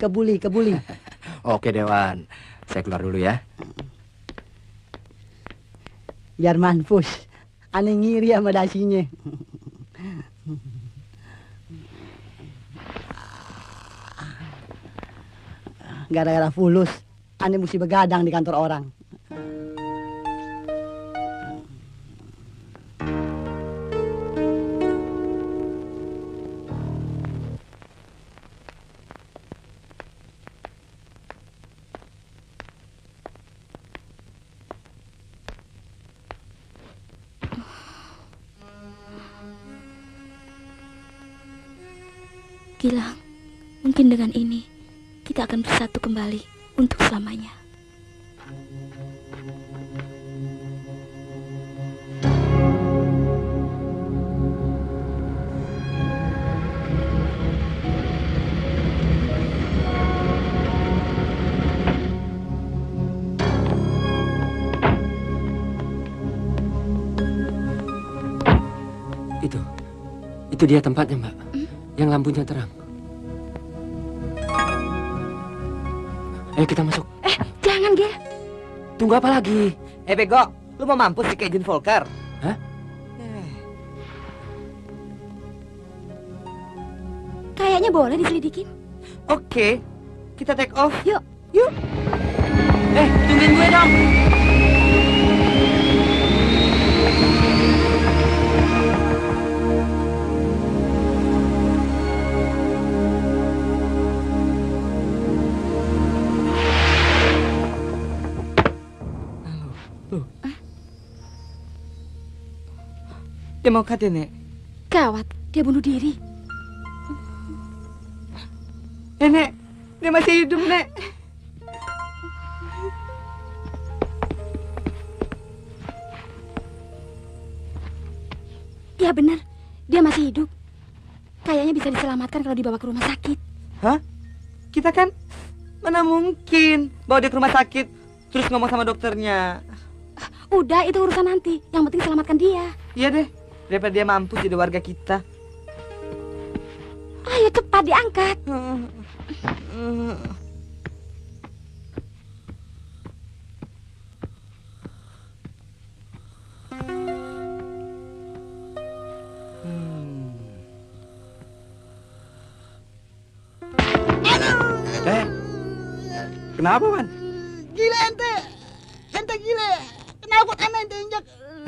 Oke Dewan, saya keluar dulu ya. Biar manfus. Aneh ngiri sama dasinya. Gara-gara fulus, aneh mesti begadang di kantor orang. Gilang, mungkin dengan ini kita akan bersatu kembali untuk selamanya. Itu dia tempatnya, Mbak. Yang lampunya terang. Ayo kita masuk. Jangan, Gil. Tunggu apa lagi? Bego, lu mau mampus sih kayak Jin Volker? Hah? Kayaknya boleh diselidikin. Oke, kita take off. Yuk. Tungguin gue dong. Dia mau kat ya, Nek? Gawat, dia bunuh diri. Nek, dia masih hidup, Nek. Ya benar, dia masih hidup. Kayaknya bisa diselamatkan kalau dibawa ke rumah sakit. Hah? Kita kan mana mungkin bawa dia ke rumah sakit terus ngomong sama dokternya. Udah, itu urusan nanti. Yang penting selamatkan dia. Iya deh, daripada dia mampus jadi warga kita. Ayo cepat diangkat. Kenapa, Wan? Gila ente gila. Kenapa aneh ente injak?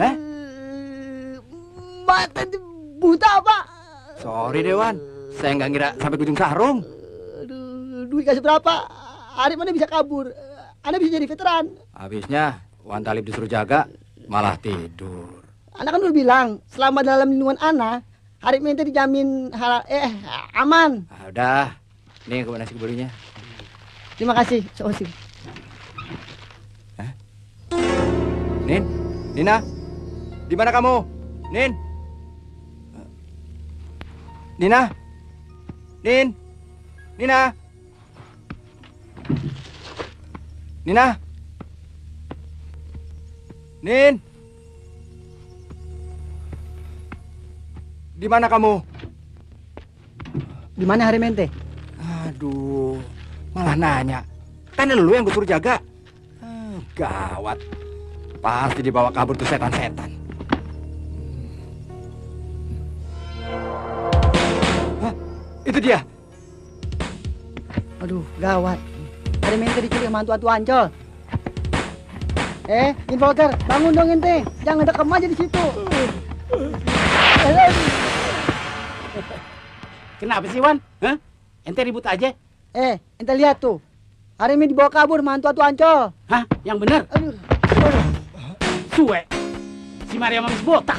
Mata buta apa? Sorry Dewan, saya nggak ngira sampai ke ujung sarung. Aduh, duit kasih berapa? Hari mana bisa kabur? Anda bisa jadi veteran. Habisnya Wan Talib disuruh jaga, malah tidur. Anak kan udah bilang, selama dalam lindungan Ana, hari ini ente dijamin aman. Udah, nih ke nasi keburinya. Terima kasih, Sosi. Nin, Nina, di mana kamu? Nin, Nina, Nina, Nin, di mana kamu? Di mana hari mente? Aduh, malah nanya. Kan lu yang gue suruh jaga. Gawat. Pasti dibawa kabur tuh setan-setan. Hah? Itu dia. Aduh, gawat. Hari mente diculik sama hantu-hantu Ancol. Invoker, bangun dong ente. Jangan dekam aja di situ. Kenapa sih, Wan? Hah? Ente ribut aja? Ente lihat tuh. Hari ini dibawa kabur mantu atu Ancol. Hah? Yang bener? Aduh. Suwe. Si Maria Mamis botak.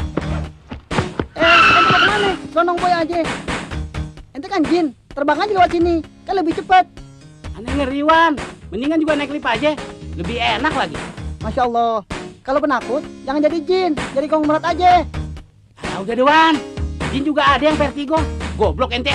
Ente mau kemana? Sonong boy aja. Ente kan jin, terbang aja lewat sini. Kan lebih cepat. Aneh ngeri, Wan. Mendingan juga naik lift aja. Lebih enak lagi. Masya Allah. Kalau penakut, jangan jadi jin. Jadi konglomerat aja. Ah, udah deh, Wan. Jin juga ada yang vertigo. Goblok ente.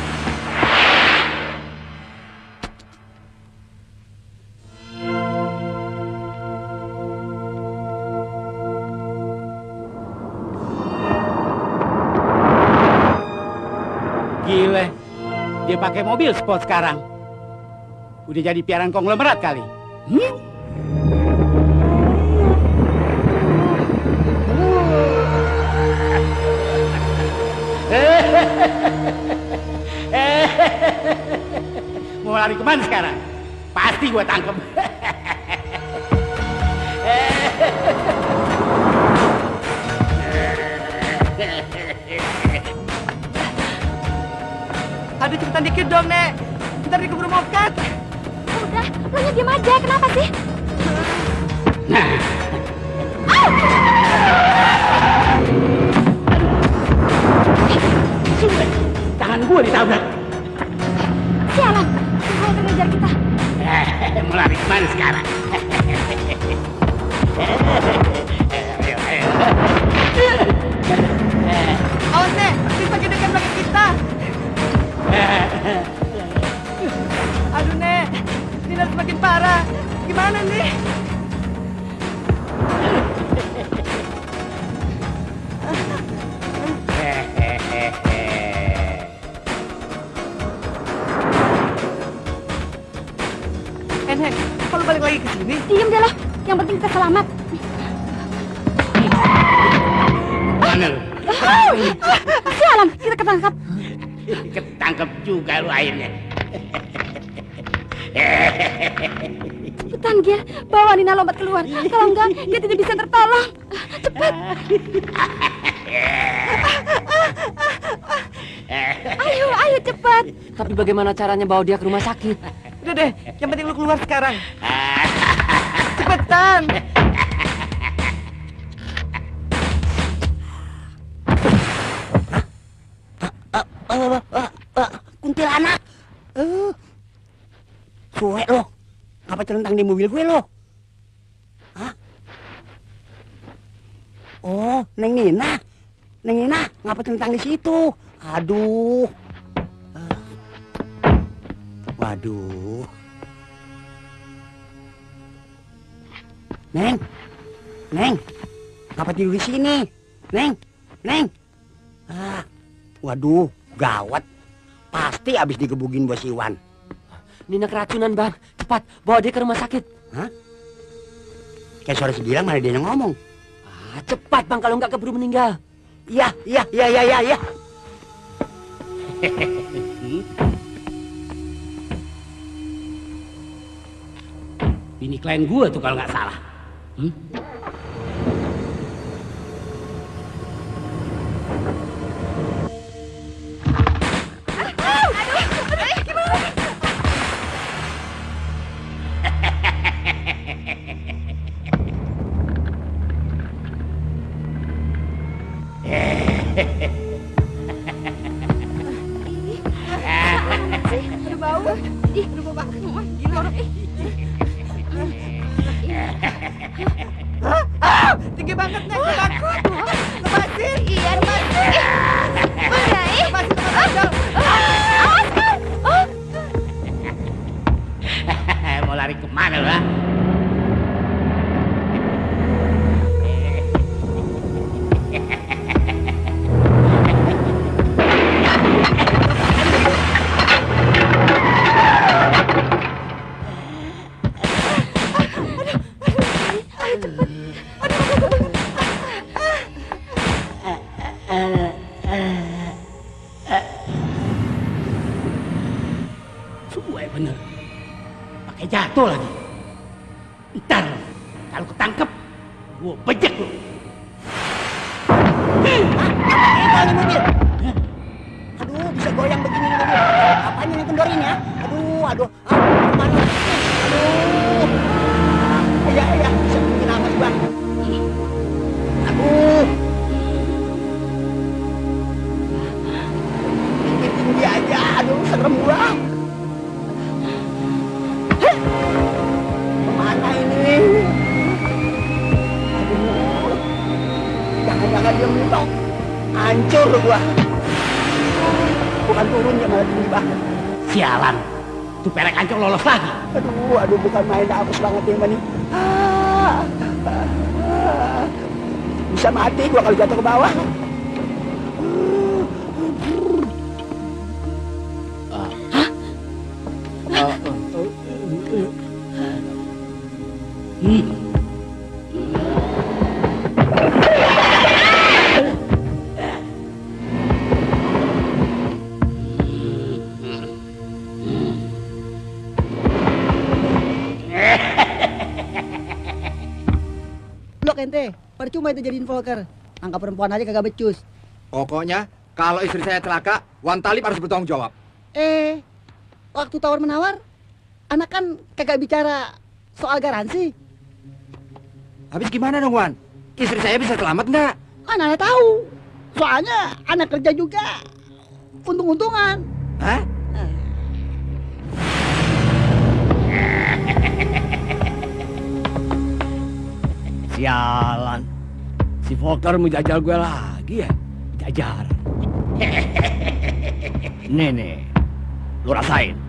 Gile, dia pakai mobil sport sekarang. Udah jadi piaran konglomerat kali. Mau lari kemana sekarang? Pasti gua tangkep. Aduh, cepetan dikit dong, Nek. Ntar dikeburu mokat. Udah, lo nya diam aja. Kenapa sih? Suwe, tangan gua ditabrak. Sialan, gue akan ngejar kita. Mau lari kemana sekarang? Ayo, ayo. Awas, Nek. Bisa dekat belakang kita. Aduh, Nek. Ini semakin parah. Gimana nih? Nek, kalau balik lagi ke sini? Diam deh lo. Yang penting kita selamat. Mana lu? Sialan, kita ketangkap. Ketangkep juga lu akhirnya. Cepetan, Gil. Bawa Nina lompat keluar. Kalau enggak, dia tidak bisa tertolong. Cepat. Ayo cepat. Tapi bagaimana caranya bawa dia ke rumah sakit? Udah deh, yang penting lu keluar sekarang. Cepetan. Kuntilanak. Suwe lo. Ngapa celentang di mobil gue lo? Hah? Oh, Neng Nina. Neng Nina, ngapa celentang di situ? Aduh. Waduh. Neng. Neng. Ngapa tidur di sini? Neng. Neng. Waduh, gawat. Pasti abis digebugin Bos Iwan. Nina keracunan, Bang. Cepat, bawa dia ke rumah sakit. Hah? Kayak suara si Gilang mana dia yang ngomong. Cepat, Bang, kalau nggak keburu meninggal. Iya. Bini klien gua tuh kalau nggak salah. Tinggi banget, Nek. Takut. Lepasin. Iya, lepasin. Lepasin teman Angel. Mau lari kemana lu, ha? Suwe bener. Pakai jatuh lagi. Ntar bejek lu. Ini mobil. Aduh, bisa goyang begini nih mobil. Apanya yang kendorin ya? Aduh. Kemana? Aduh. Ya, bisa bikin apa sih, Bang? Aduh. Tinggi aja, aduh, serem gua. Kemana ini? Aduh. Jangan dia mentok. Hancur gua. Bukan turun ya malah tinggi banget. Sialan. Tuh pelek hancur lolos lagi. Aduh, bukan main hapus banget yang ini. Bisa mati gua kalau jatuh ke bawah. Ente, percuma itu jadiin Volker. Angka perempuan aja kagak becus. Pokoknya kalau istri saya celaka, Wan Talib harus bertanggung jawab. Waktu tawar menawar, anak kan kagak bicara soal garansi. Habis gimana dong, Wan? Istri saya bisa selamat nggak? Anak tahu. Soalnya anak kerja juga untung-untungan. Hah? Sialan. Si Volker mau jajal gue lagi ya? Jajar. Nih. Lu rasain.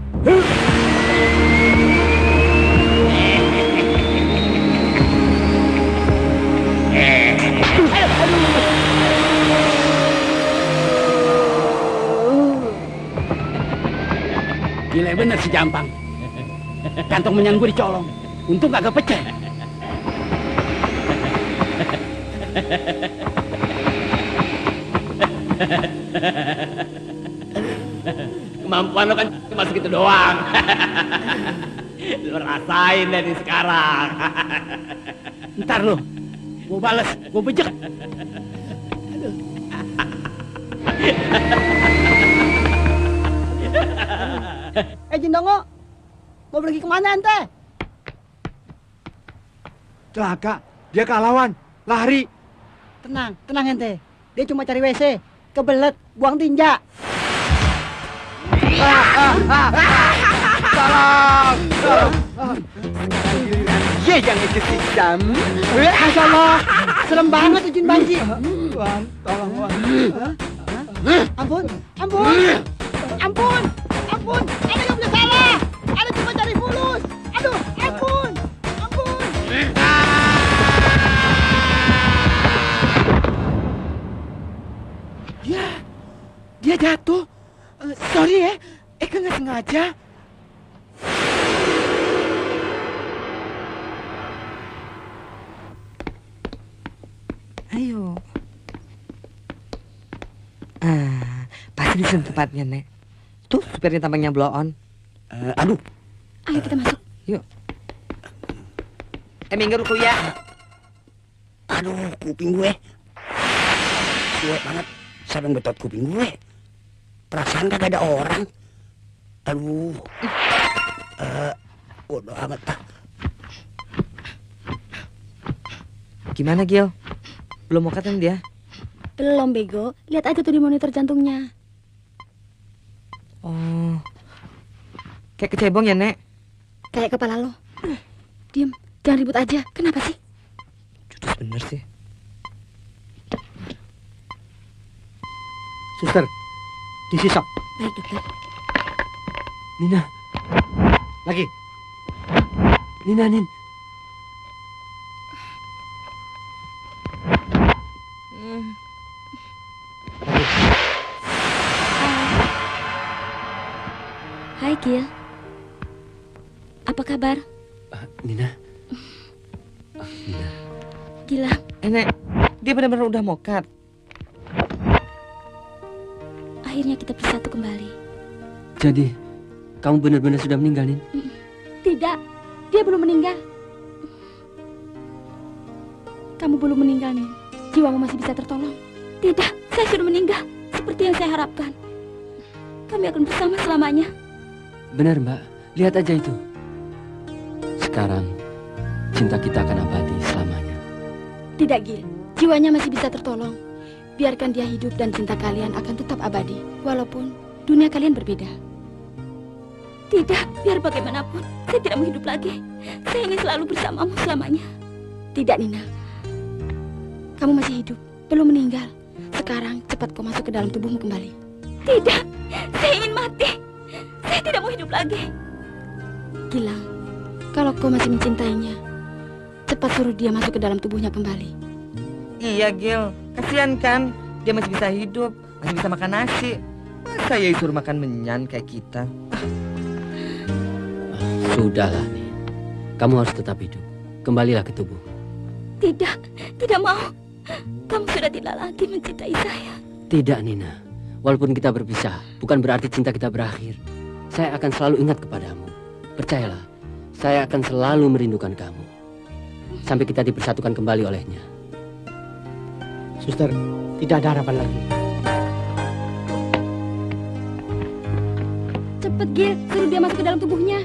Gila bener si Jampang. Kantong menyan gue dicolong. Untung kagak pecah. Kemampuan lo kan cuma segitu doang. Lo rasain dari sekarang. Ntar lo, gue bales, gue bejek. Jindongo, mau pergi kemana ente? Celaka, dia kalawan, lari. Tenang ente. Dia cuma cari WC, kebelet, buang tinja. Salam. Ye yang kesikam. Masya Allah, serem banget tuh Jin Banji. Wan, tolong Wan. Ampun. Ada nggak boleh salah. Ada cuma cari fulus. Aduh, ampun. Dia jatuh. Sorry ya, Eka nggak sengaja. Ayo. Pasti di sini tempatnya, Nek. Tuh, supirnya tampangnya blow on. Aduh. Ayo kita masuk. Yuk. Minggir dulu ya. Aduh, kuping gue. Gue banget. Siapa yang betot kuping gue? Perasaan kagak ada orang. Aduh. Bodoh amat ah. Gimana, Gil? Belum mau katanya dia? Belum, bego. Lihat aja tuh di monitor jantungnya. Oh. Kayak kecebong ya, Nek? Kayak kepala lo. Diam, jangan ribut aja. Kenapa sih? Judes bener sih. Suster, disisap. Baik, dokter. Nina. Lagi. Nina, Nin. Hai, Gil. Apa kabar? Nina. Gila. Nek, dia benar-benar udah mokat. Akhirnya kita bersatu kembali. Jadi, kamu benar-benar sudah meninggal, Nin? Tidak, dia belum meninggal. Kamu belum meninggal, Nin. Jiwamu masih bisa tertolong. Tidak, saya sudah meninggal. Seperti yang saya harapkan. Kami akan bersama selamanya. Benar, Mbak. Lihat aja itu. Sekarang, cinta kita akan abadi selamanya. Tidak, Gil. Jiwanya masih bisa tertolong. Biarkan dia hidup dan cinta kalian akan tetap abadi. Walaupun dunia kalian berbeda. Tidak, biar bagaimanapun, saya tidak mau hidup lagi. Saya ingin selalu bersamamu selamanya. Tidak, Nina. Kamu masih hidup, belum meninggal. Sekarang cepat kau masuk ke dalam tubuhmu kembali. Tidak, saya ingin mati. Saya tidak mau hidup lagi. Gilang, kalau kau masih mencintainya, cepat suruh dia masuk ke dalam tubuhnya kembali. Iya, Gil. Kasihan kan? Dia masih bisa hidup, masih bisa makan nasi. Masa ya disuruh makan menyan kayak kita? Sudahlah, nih. Kamu harus tetap hidup. Kembalilah ke tubuh. Tidak, tidak mau. Kamu sudah tidak lagi mencintai saya. Tidak, Nina. Walaupun kita berpisah, bukan berarti cinta kita berakhir. Saya akan selalu ingat kepadamu. Percayalah, saya akan selalu merindukan kamu. Sampai kita dipersatukan kembali olehnya. Suster, tidak ada harapan lagi. Cepet, Gil. Suruh dia masuk ke dalam tubuhnya.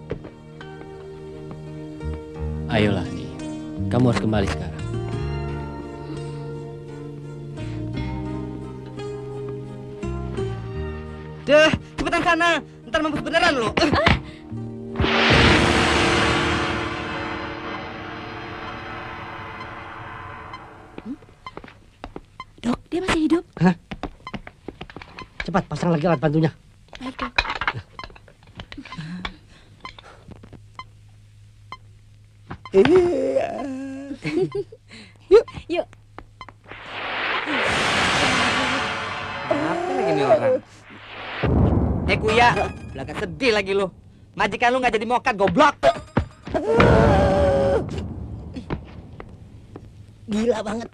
Ayolah, nih. Kamu harus kembali sekarang. Deh, cepetan sana. Ntar mampus beneran lo. Dok, dia masih hidup. Hah? Cepat pasang lagi alat bantunya. Baik, Dok. Yuk. Yuk. Apa lagi nih orang? Kuya, belakang sedih lagi lu. Majikan lu nggak jadi mokat, goblok. Gila banget.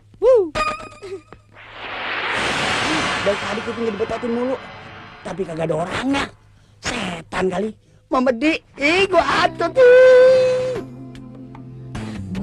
Dari tadi kupingnya dibetotin mulu, tapi kagak ada orangnya. Setan kali. Mamedi, gua atut.